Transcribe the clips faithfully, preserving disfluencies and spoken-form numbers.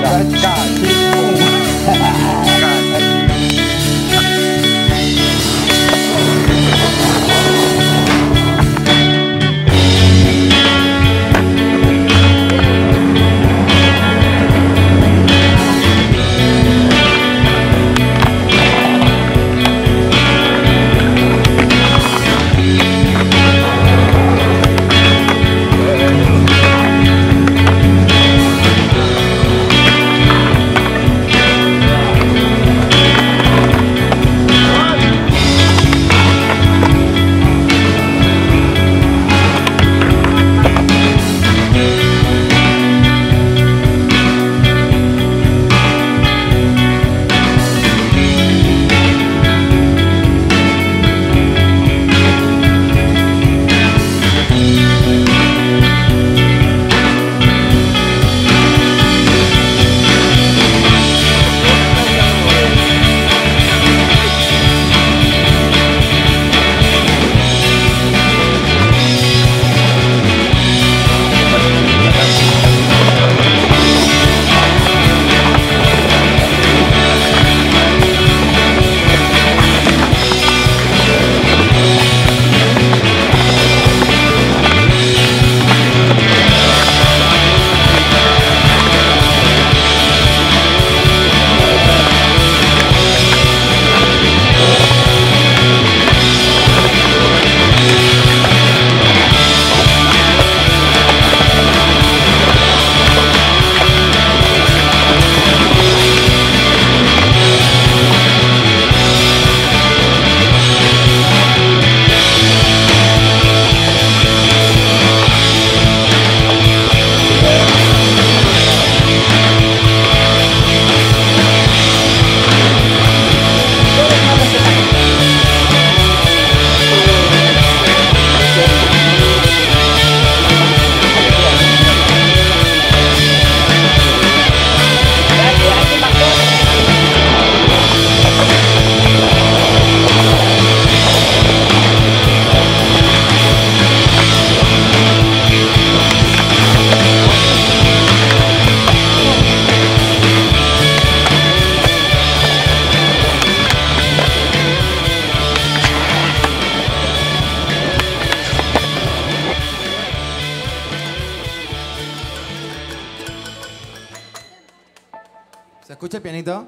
¿Se escucha el pianito?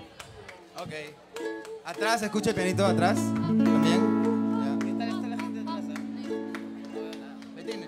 Ok. Atrás, ¿se escucha el pianito atrás? ¿También? Ya. Está, está la gente atrás, ¿eh? No veo nada. Vete.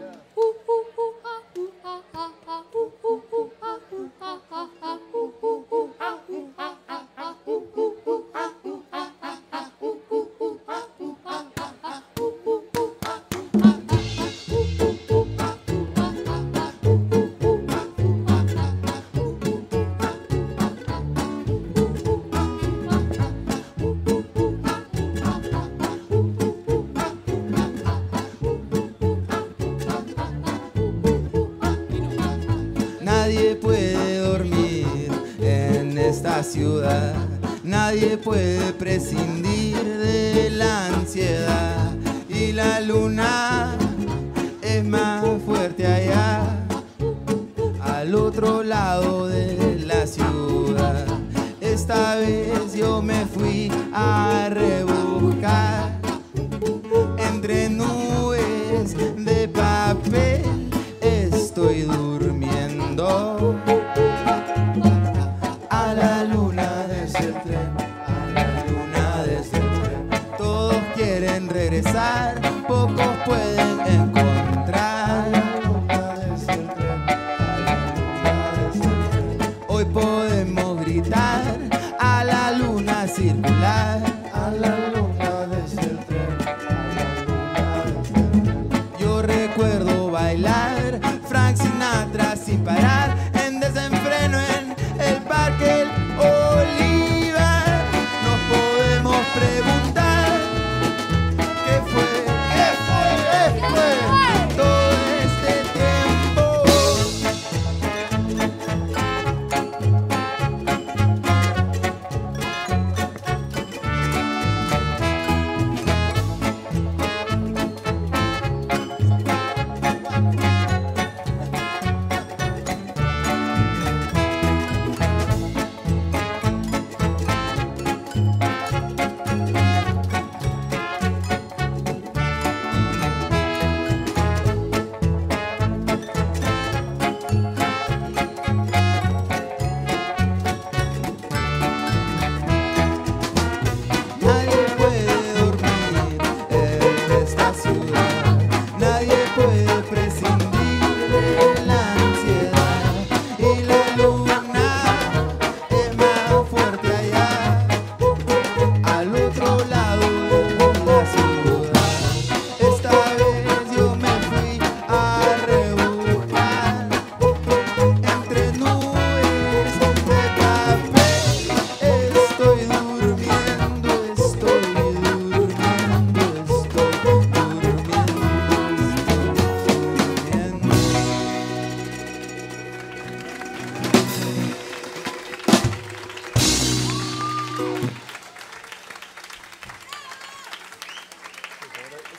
Nadie puede dormir en esta ciudad, nadie puede prescindir de la ansiedad, y la luna es más fuerte allá, al otro lado de la ciudad. Esta vez yo me fui a rebuscar entre nubes de papel, estoy durmiendo. A la luna desde el tren, a la luna desde el tren. Todos quieren regresar, pocos pueden encontrar. Hoy podemos gritar a la luna circular, a la luna desde el tren, a la luna desde el tren. Yo recuerdo bailar Frank Sinatra sin parar en desenfreno en el Parque El Olivar. Nos podemos preguntar qué fue, qué fue, qué fue todo este tiempo.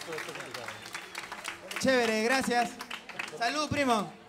Chévere, gracias. Salud, primo.